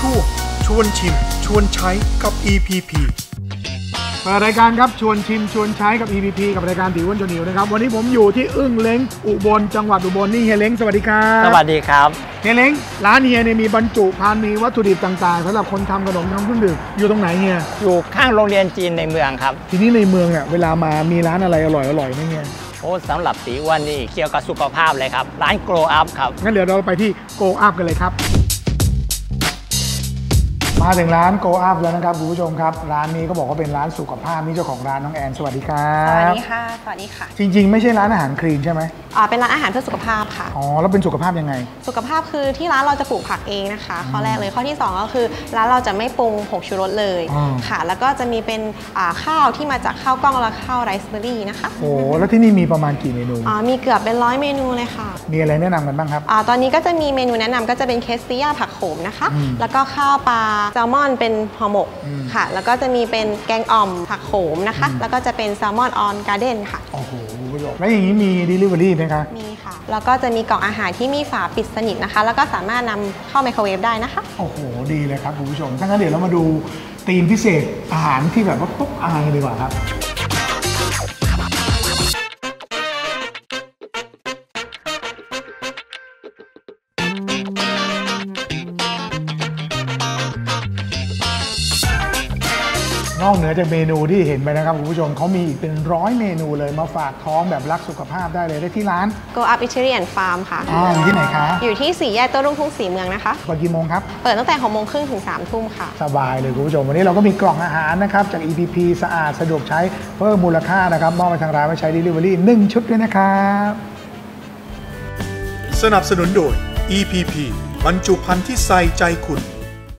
ช่วงชวนชิมชวนใช้กับ EPP เปิดรายการครับชวนชิมชวนใช้กับ EPP กับรายการตีอ้วนจนหิวนะครับวันนี้ผมอยู่ที่อึ้งเล้งอุบลจังหวัดอุบลนี่เฮียเล้งสวัสดีครับสวัสดีครับเฮียเล้งร้านเฮียเนี่ยมีบรรจุภัณฑ์มีวัตถุดิบต่างๆสำหรับคนทำขนมทำเครื่องดื่มอยู่ตรงไหนเฮียอยู่ข้างโรงเรียนจีนในเมืองครับทีนี้ในเมืองเนี่ยเวลามามีร้านอะไรอร่อยไหมเฮียโอ้สำหรับตีอ้วนนี่เกี่ยวกับสุขภาพเลยครับร้าน Grow Up ครับงั้นเดี๋ยวเราไปที่ Grow Up กันเลยครับมาถึงร้าน Grow Up แล้วนะครับคุณผู้ชมครับร้านนี้ก็บอกว่าเป็นร้านสุขภาพนี่เจ้าของร้านน้องแอนสวัสดีครับสวัสดีค่ะสวัสดีค่ะจริงๆไม่ใช่ร้านอาหารคลีนใช่ไหมเป็นร้านอาหารเพื่อสุขภาพค่ะอ๋อแล้วเป็นสุขภาพยังไงสุขภาพคือที่ร้านเราจะปลูกผักเองนะคะข้อแรกเลยข้อที่2ก็คือร้านเราจะไม่ปรุงผงชูรสเลยค่ะแล้วก็จะมีเป็นข้าวที่มาจากข้าวกล้องและข้าวไรซ์เบอร์รี่นะคะโอ้แล้วที่นี่มีประมาณกี่เมนูมีเกือบเป็น100 เมนูเลยค่ะมีอะไรแนะนำกันบ้างครับตอนนี้ก็จะมีเมนูแนะนำก็จะเป็นเคสติย่าผักโขมนะคะแล้วก็ข้าวปลาแซลมอนเป็นห่อหมกค่ะแล้วก็จะมีเป็นแกงอ่อมผักโขมนะคะแล้วก็จะเป็นแซลมอนออนการ์เด้นค่ะโอ้โหแล้วอย่างนี้มี Delivery ไหมคะมีค่ะแล้วก็จะมีกล่องอาหารที่มีฝาปิดสนิทนะคะแล้วก็สามารถนำเข้าไมโครเวฟได้นะคะโอ้โหดีเลยครับคุณผู้ชมถ้างั้นเดี๋ยวเรามาดูธีมพิเศษอาหารที่แบบว่าปุ๊บอายกันดีกว่าครับนอกเหนือจากเมนูที่เห็นไปนะครับคุณผู้ชมเขามีอีกเป็น100 เมนูเลยมาฝากท้องแบบรักสุขภาพได้เลยได้ที่ร้าน Grow Up Eatery and Farm ค่ะอยู่ที่ไหนคะอยู่ที่4 แยกโต้รุ่งทุ่งศรีเมืองนะคะเปิดกี่โมงครับเปิดตั้งแต่6 โมงครึ่งถึง3 ทุ่มค่ะสบายเลยคุณผู้ชมวันนี้เราก็มีกล่องอาหารนะครับจาก EPP สะอาดสะดวกใช้เพิ่มมูลค่านะครับมอบไปทางร้านไว้ใช้ Delivery 1 ชุดด้วยนะครับสนับสนุนโดย EPP บรรจุภัณฑ์ที่ใส่ใจคุณ